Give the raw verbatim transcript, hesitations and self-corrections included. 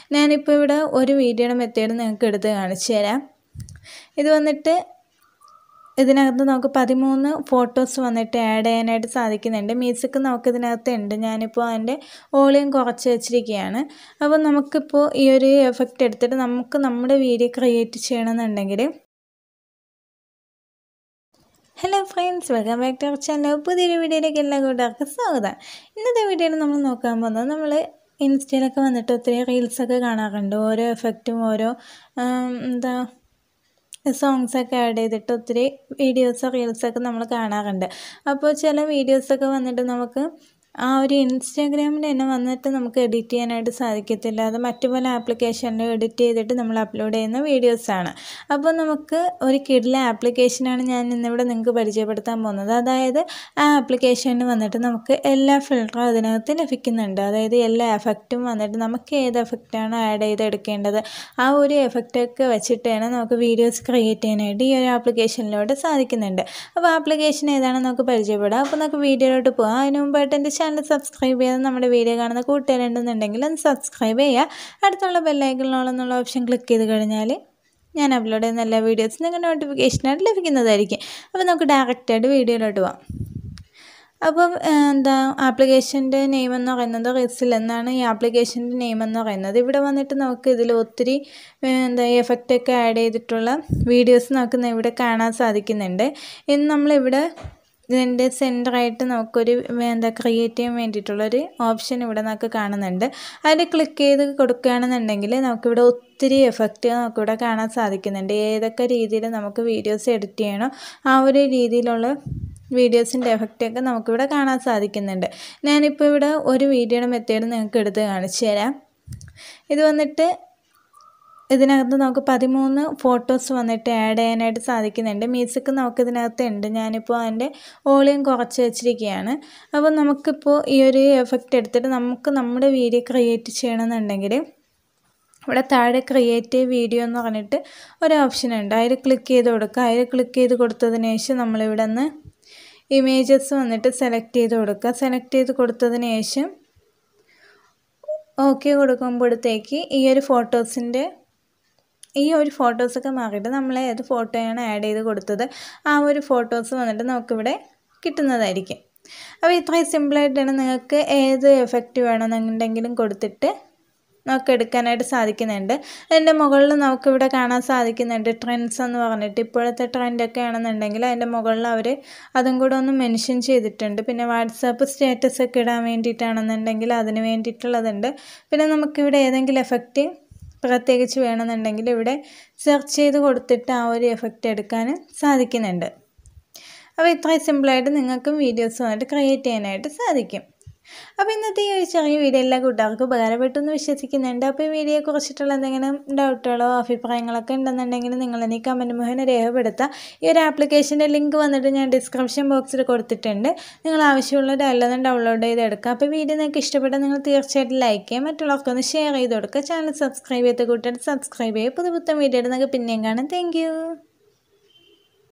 ഞാനിപ്പോൾ ഇവിടെ ഒരു വീഡിയോയുടെ മെത്തേഡ് നിങ്ങൾക്ക് എടുത്ത് കാണിച്ചു തരാം. ഇത് വന്നിട്ട് ഇതിനകത്ത് നമുക്ക് പതിമൂന്ന് ഫോട്ടോസ് വന്നിട്ട് ആഡ് ചെയ്യാനായിട്ട് സാധിക്കുന്നുണ്ട്. മ്യൂസിക് നമുക്ക് ഇതിനകത്ത് ഉണ്ട്. ഞാനിപ്പോൾ അതിൻ്റെ വോളിയം കുറച്ച് വെച്ചിരിക്കുകയാണ്. അപ്പോൾ നമുക്കിപ്പോൾ ഈ ഒരു എഫക്റ്റ് എടുത്തിട്ട് നമുക്ക് നമ്മുടെ വീഡിയോ ക്രിയേറ്റ് ചെയ്യണമെന്നുണ്ടെങ്കിൽ, hello friends, welcome back to our channel. പുതിയൊരു വീഡിയോയിലേക്ക് എല്ലാ കൂട്ടുകാർക്കും സ്വാഗതം. ഇന്നത്തെ വീഡിയോയിൽ നമ്മൾ നോക്കാൻ പോകുന്നത്, നമ്മൾ ഇൻസ്റ്റയിലൊക്കെ വന്നിട്ട് ഒത്തിരി റീൽസൊക്കെ കാണാറുണ്ട്. ഓരോ എഫക്റ്റും ഓരോ എന്താ സോങ്സൊക്കെ ആഡ് ചെയ്തിട്ട് ഒത്തിരി വീഡിയോസ് റീൽസൊക്കെ നമ്മൾ കാണാറുണ്ട്. അപ്പോൾ ചില വീഡിയോസൊക്കെ വന്നിട്ട് നമുക്ക് ആ ഒരു ഇൻസ്റ്റാഗ്രാമിൽ തന്നെ വന്നിട്ട് നമുക്ക് എഡിറ്റ് ചെയ്യാനായിട്ട് സാധിക്കത്തില്ല. അത് മറ്റു പല ആപ്ലിക്കേഷനിൽ എഡിറ്റ് ചെയ്തിട്ട് നമ്മൾ അപ്ലോഡ് ചെയ്യുന്ന വീഡിയോസാണ്. അപ്പോൾ നമുക്ക് ഒരു കിഡിലെ ആപ്ലിക്കേഷനാണ് ഞാൻ ഇന്നിവിടെ നിങ്ങൾക്ക് പരിചയപ്പെടുത്താൻ പോകുന്നത്. അതായത് ആ ആപ്ലിക്കേഷനിൽ വന്നിട്ട് നമുക്ക് എല്ലാ ഫിൽറ്ററും അതിനകത്ത് ലഭിക്കുന്നുണ്ട്. അതായത് എല്ലാ എഫക്റ്റും വന്നിട്ട് നമുക്ക് ഏത് എഫക്റ്റാണ് ആഡ് ചെയ്തെടുക്കേണ്ടത്, ആ ഒരു എഫക്റ്റൊക്കെ വെച്ചിട്ടാണ് നമുക്ക് വീഡിയോസ് ക്രിയേറ്റ് ചെയ്യാനായിട്ട് ഈ ഒരു ആപ്ലിക്കേഷനിലൂടെ സാധിക്കുന്നുണ്ട്. അപ്പോൾ ആപ്ലിക്കേഷൻ ഏതാണെന്ന് നമുക്ക് പരിചയപ്പെടാം. അപ്പോൾ നമുക്ക് വീഡിയോയിലോട്ട് പോകാം. അതിന് മുമ്പായിട്ട് എൻ്റെ ചാനൽ സബ്സ്ക്രൈബ് ചെയ്ത് നമ്മുടെ വീഡിയോ കാണുന്ന കൂട്ടുകാരുണ്ടെന്നുണ്ടെങ്കിൽ ഒന്ന് സബ്സ്ക്രൈബ് ചെയ്യുക. അടുത്തുള്ള ബെല്ലൈക്കണിലുള്ള ഓപ്ഷൻ ക്ലിക്ക് ചെയ്ത് കഴിഞ്ഞാൽ ഞാൻ അപ്ലോഡ് ചെയ്യുന്ന എല്ലാ വീഡിയോസും നിങ്ങൾക്ക് നോട്ടിഫിക്കേഷനായിട്ട് ലഭിക്കുന്നതായിരിക്കും. അപ്പോൾ നമുക്ക് ഡയറക്റ്റായിട്ട് വീഡിയോയിലോട്ട് പോകാം. അപ്പം എന്താ ആപ്ലിക്കേഷൻ്റെ നെയിം എന്ന് പറയുന്നത് റിസിൽ എന്നാണ് ഈ ആപ്ലിക്കേഷൻ്റെ നെയിം എന്ന് പറയുന്നത്. ഇവിടെ വന്നിട്ട് നമുക്ക് ഇതിൽ ഒത്തിരി എന്താ എഫക്റ്റൊക്കെ ആഡ് ചെയ്തിട്ടുള്ള വീഡിയോസ് നമുക്ക് ഇവിടെ കാണാൻ സാധിക്കുന്നുണ്ട്. ഇന്ന് നമ്മളിവിടെ ഇതിൻ്റെ സെൻറ്ററായിട്ട് നമുക്കൊരു എന്താ ക്രിയേറ്റ് ചെയ്യാൻ വേണ്ടിയിട്ടുള്ളൊരു ഓപ്ഷൻ ഇവിടെ നമുക്ക് കാണുന്നുണ്ട്. അതിൽ ക്ലിക്ക് ചെയ്ത് കൊടുക്കുകയാണെന്നുണ്ടെങ്കിൽ നമുക്കിവിടെ ഒത്തിരി എഫക്റ്റ് നമുക്കിവിടെ കാണാൻ സാധിക്കുന്നുണ്ട്. ഏതൊക്കെ രീതിയിൽ നമുക്ക് വീഡിയോസ് എഡിറ്റ് ചെയ്യണോ ആ ഒരു രീതിയിലുള്ള വീഡിയോസിൻ്റെ എഫക്റ്റൊക്കെ നമുക്കിവിടെ കാണാൻ സാധിക്കുന്നുണ്ട്. ഞാനിപ്പോൾ ഇവിടെ ഒരു വീഡിയോയുടെ മെത്തേഡ് നിങ്ങൾക്ക് എടുത്ത് കാണിച്ചു തരാം. ഇത് വന്നിട്ട് ഇതിനകത്ത് നമുക്ക് പതിമൂന്ന് ഫോട്ടോസ് വന്നിട്ട് ആഡ് ചെയ്യാനായിട്ട് സാധിക്കുന്നുണ്ട്. മ്യൂസിക് നമുക്ക് ഇതിനകത്ത് ഉണ്ട്. ഞാനിപ്പോൾ അതിൻ്റെ വോളിയം കുറച്ച് വെച്ചിരിക്കുകയാണ്. അപ്പോൾ നമുക്കിപ്പോൾ ഈ ഒരു എഫക്റ്റ് എടുത്തിട്ട് നമുക്ക് നമ്മുടെ വീഡിയോ ക്രിയേറ്റ് ചെയ്യണമെന്നുണ്ടെങ്കിൽ, ഇവിടെ താഴെ ക്രിയേറ്റ് വീഡിയോ എന്ന് പറഞ്ഞിട്ട് ഒരു ഓപ്ഷൻ ഉണ്ട്. അതിൽ ക്ലിക്ക് ചെയ്ത് കൊടുക്കുക. അതിൽ ക്ലിക്ക് ചെയ്ത് കൊടുത്തതിന് ശേഷം നമ്മളിവിടെ നിന്ന് ഇമേജസ് വന്നിട്ട് സെലക്ട് ചെയ്ത് കൊടുക്കുക. സെലക്ട് ചെയ്ത് കൊടുത്തതിന് ശേഷം ഓക്കെ കൊടുക്കുമ്പോഴത്തേക്ക് ഈ ഒരു ഫോട്ടോസിൻ്റെ ഈ ഒരു ഫോട്ടോസൊക്കെ മാറിയിട്ട് നമ്മൾ ഏത് ഫോട്ടോയാണ് ആഡ് ചെയ്ത് കൊടുത്തത് ആ ഒരു ഫോട്ടോസ് വന്നിട്ട് നമുക്കിവിടെ കിട്ടുന്നതായിരിക്കും. അപ്പോൾ ഇത്രയും സിമ്പിളായിട്ടാണ് നിങ്ങൾക്ക് ഏത് എഫക്റ്റ് വേണമെന്നുണ്ടെങ്കിലും കൊടുത്തിട്ട് നമുക്ക് എടുക്കാനായിട്ട് സാധിക്കുന്നുണ്ട്. അതിൻ്റെ മുകളിൽ നമുക്കിവിടെ കാണാൻ സാധിക്കുന്നുണ്ട് ട്രെൻഡ്സ് എന്ന് പറഞ്ഞിട്ട്. ഇപ്പോഴത്തെ ട്രെൻഡൊക്കെ ആണെന്നുണ്ടെങ്കിൽ അതിൻ്റെ മുകളിൽ അവർ അതും കൂടെ ഒന്ന് മെൻഷൻ ചെയ്തിട്ടുണ്ട്. പിന്നെ വാട്സാപ്പ് സ്റ്റാറ്റസ് ഒക്കെ ഇടാൻ വേണ്ടിയിട്ടാണെന്നുണ്ടെങ്കിൽ അതിന് വേണ്ടിയിട്ടുള്ളതുണ്ട്. പിന്നെ നമുക്കിവിടെ ഏതെങ്കിലും എഫക്റ്റ് പ്രത്യേകിച്ച് വേണമെന്നുണ്ടെങ്കിൽ ഇവിടെ സെർച്ച് ചെയ്ത് കൊടുത്തിട്ട് ആ ഒരു എഫക്റ്റ് എടുക്കാൻ സാധിക്കുന്നുണ്ട്. അപ്പോൾ ഇത്രയും സിമ്പിളായിട്ട് നിങ്ങൾക്കും വീഡിയോസ് വന്നിട്ട് ക്രിയേറ്റ് ചെയ്യാനായിട്ട് സാധിക്കും. അപ്പോൾ ഇന്നത്തെ ഈ ഒരു ചെറിയ വീഡിയോ എല്ലാ കൂട്ടുകാർക്കും ഉപകാരപ്പെട്ടു എന്ന് വിശ്വസിക്കുന്നുണ്ട്. അപ്പോൾ ഈ വീഡിയോയെ കുറിച്ചിട്ടുള്ള എന്തെങ്കിലും ഡൗട്ടുകളോ അഭിപ്രായങ്ങളൊക്കെ ഉണ്ടെന്നുണ്ടെങ്കിൽ നിങ്ങളെന്നെ കമൻറ്റ് മുഖേന രേഖപ്പെടുത്താം. ഈ ഒരു ആപ്ലിക്കേഷൻ്റെ ലിങ്ക് വന്നിട്ട് ഞാൻ ഡിസ്ക്രിപ്ഷൻ ബോക്സിൽ കൊടുത്തിട്ടുണ്ട്. നിങ്ങൾ ആവശ്യമുള്ളത് എല്ലാതും ഡൗൺലോഡ് ചെയ്തെടുക്കുക. അപ്പോൾ വീഡിയോ നിങ്ങൾക്ക് ഇഷ്ടപ്പെട്ടാൽ നിങ്ങൾ തീർച്ചയായിട്ടും ലൈക്ക് ചെയ്യുക, മറ്റുള്ളവർക്കൊന്ന് ഷെയർ ചെയ്ത് കൊടുക്കുക. ചാനൽ സബ്സ്ക്രൈബ് ചെയ്ത കൂട്ടുകാർ സബ്സ്ക്രൈബ് ചെയ്യുക. പുതു പുത്തൻ വീഡിയോ നിങ്ങൾക്ക് പിന്നെയും കാണാം. താങ്ക്